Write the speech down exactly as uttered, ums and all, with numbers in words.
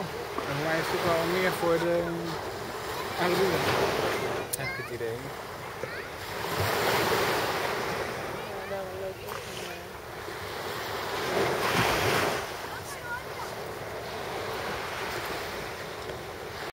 En voor mij is het ook wel meer voor de oude heb ik het idee.